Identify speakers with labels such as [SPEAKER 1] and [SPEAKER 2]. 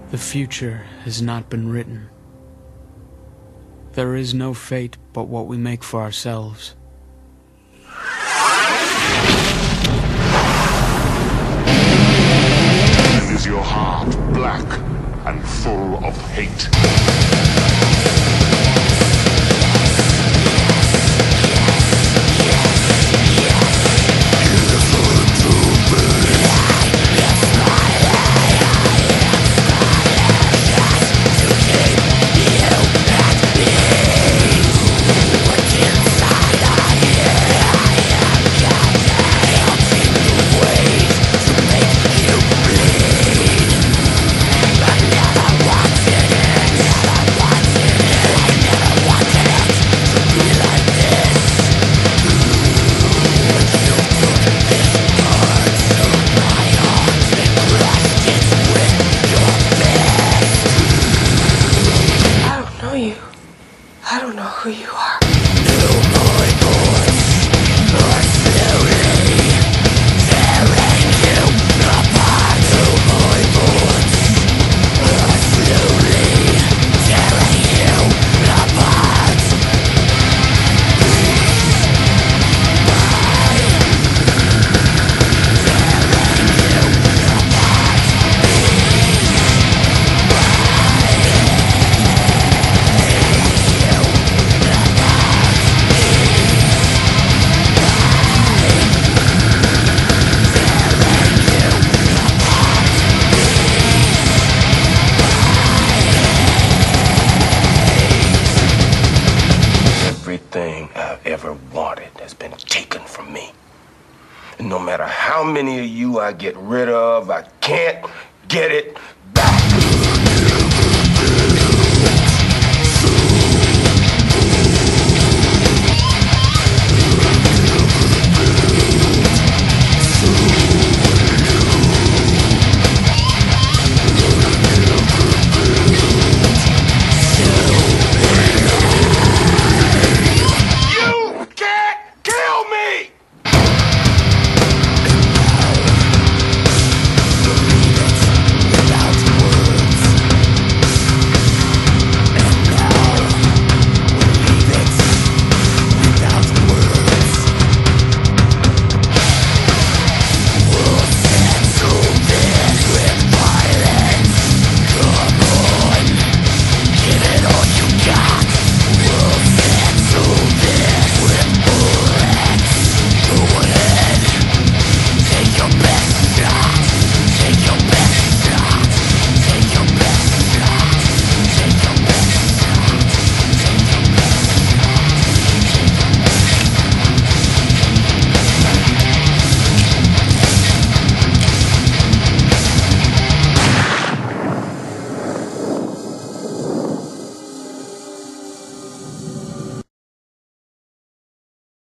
[SPEAKER 1] The future has not been written. There is no fate but what we make for ourselves.
[SPEAKER 2] And is your heart black and full of hate?
[SPEAKER 3] I don't know who you are.
[SPEAKER 4] Everything I've ever wanted has been taken from me. And no matter how many of you I get rid of, I can't get it back.